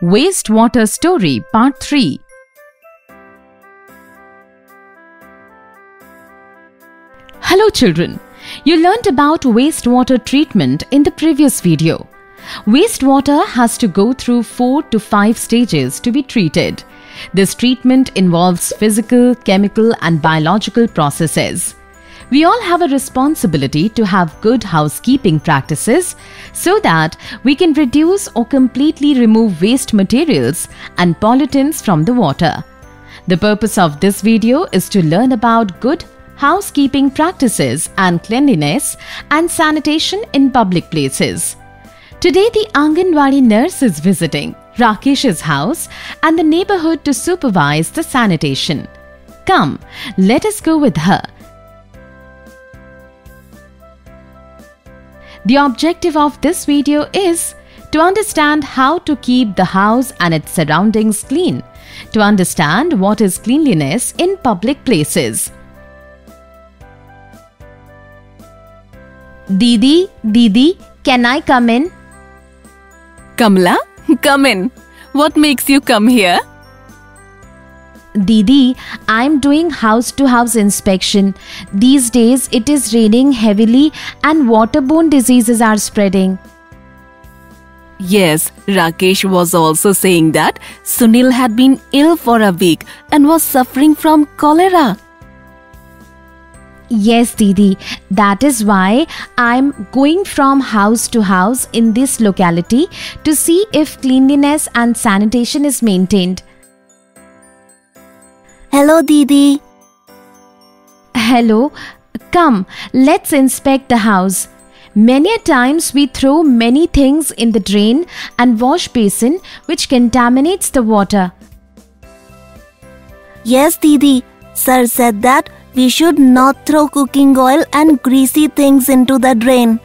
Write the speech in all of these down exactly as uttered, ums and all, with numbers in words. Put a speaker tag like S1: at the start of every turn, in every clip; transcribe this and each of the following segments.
S1: Wastewater Story Part three. Hello children, you learnt about wastewater treatment in the previous video. Wastewater has to go through four to five stages to be treated. This treatment involves physical, chemical and biological processes. We all have a responsibility to have good housekeeping practices so that we can reduce or completely remove waste materials and pollutants from the water. The purpose of this video is to learn about good housekeeping practices and cleanliness and sanitation in public places. Today the Anganwadi nurse is visiting Rakesh's house and the neighborhood to supervise the sanitation. Come, let us go with her. The objective of this video is to understand how to keep the house and its surroundings clean, to understand what is cleanliness in public places. Didi, Didi, can I come in?
S2: Kamla, come in. What makes you come here?
S1: Didi, I'm doing house-to-house inspection. These days it is raining heavily and waterborne diseases are spreading.
S2: Yes, Rakesh was also saying that Sunil had been ill for a week and was suffering from cholera.
S1: Yes, Didi, that is why I'm going from house to house in this locality to see if cleanliness and sanitation is maintained.
S3: Hello, Didi.
S1: Hello. Come, let's inspect the house. Many a times we throw many things in the drain and wash basin which contaminates the water.
S3: Yes, Didi. Sir said that we should not throw cooking oil and greasy things into the drain.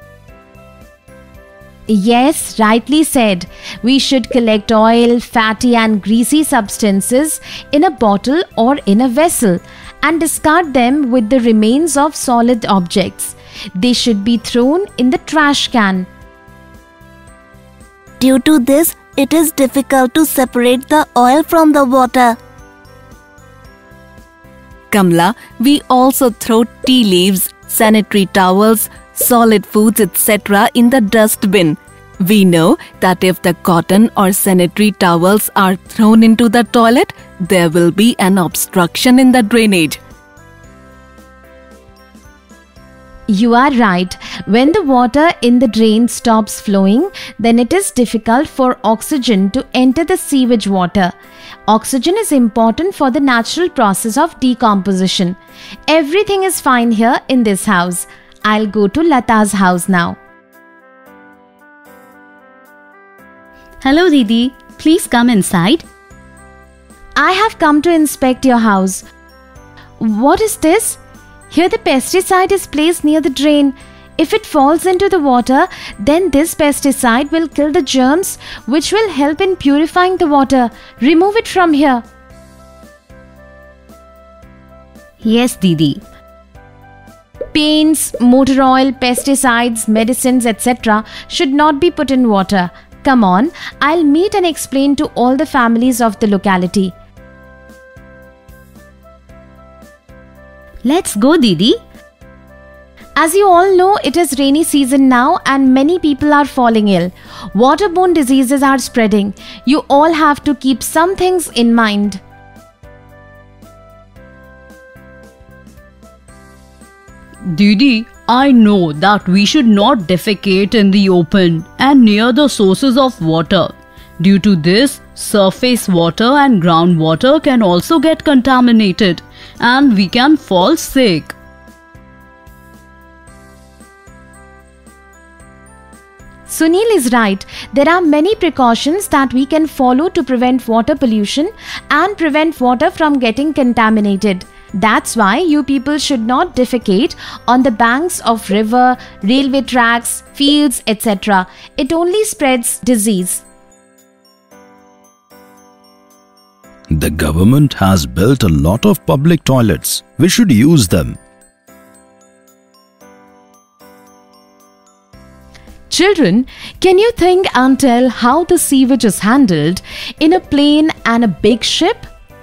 S1: Yes, rightly said. We should collect oil, fatty and greasy substances in a bottle or in a vessel and discard them with the remains of solid objects. They should be thrown in the trash can.
S3: Due to this, it is difficult to separate the oil from the water.
S2: Kamla, we also throw tea leaves, sanitary towels, solid foods, et cetera in the dustbin. We know that if the cotton or sanitary towels are thrown into the toilet, there will be an obstruction in the drainage.
S1: You are right. When the water in the drain stops flowing, then it is difficult for oxygen to enter the sewage water. Oxygen is important for the natural process of decomposition. Everything is fine here in this house. I'll go to Lata's house now.
S4: Hello Didi, please come inside.
S1: I have come to inspect your house. What is this? Here the pesticide is placed near the drain. If it falls into the water, then this pesticide will kill the germs which will help in purifying the water. Remove it from here.
S4: Yes, Didi.
S1: Paints, motor oil, pesticides, medicines, et cetera should not be put in water. Come on, I'll meet and explain to all the families of the locality.
S4: Let's go, Didi.
S1: As you all know, it is rainy season now and many people are falling ill. Waterborne diseases are spreading. You all have to keep some things in mind.
S5: Didi, I know that we should not defecate in the open and near the sources of water. Due to this, surface water and groundwater can also get contaminated and we can fall sick.
S1: Sunil is right. There are many precautions that we can follow to prevent water pollution and prevent water from getting contaminated. That's why you people should not defecate on the banks of river, railway tracks, fields, et cetera. It only spreads disease.
S6: The government has built a lot of public toilets. We should use them.
S1: Children, can you think and tell how the sewage is handled in a plane and a big ship?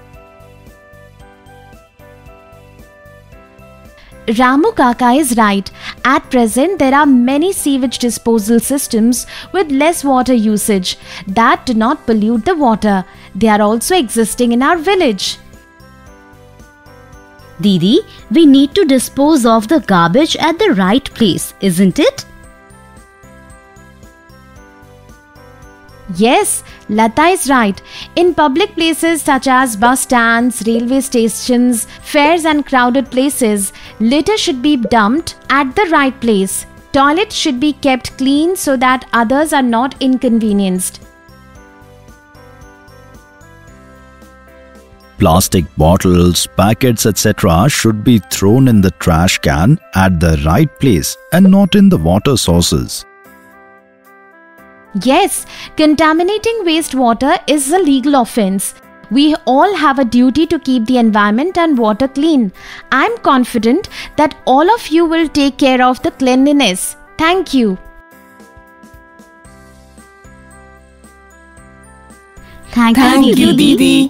S1: Ramu Kaka is right. At present, there are many sewage disposal systems with less water usage that do not pollute the water. They are also existing in our village.
S4: Didi, we need to dispose of the garbage at the right place, isn't it?
S1: Yes, Lata is right. In public places such as bus stands, railway stations, fairs and crowded places, litter should be dumped at the right place. Toilets should be kept clean so that others are not inconvenienced.
S6: Plastic bottles, packets, et cetera should be thrown in the trash can at the right place and not in the water sources.
S1: Yes, contaminating wastewater is a legal offense. We all have a duty to keep the environment and water clean. I'm confident that all of you will take care of the cleanliness. Thank you.
S4: Thank,
S3: Thank
S4: you,
S3: you,
S4: Didi.
S3: Didi.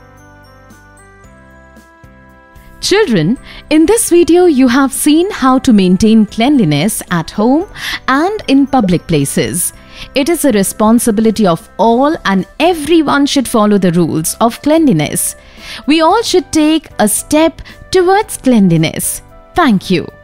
S1: Children, in this video you have seen how to maintain cleanliness at home and in public places. It is a responsibility of all and everyone should follow the rules of cleanliness. We all should take a step towards cleanliness. Thank you.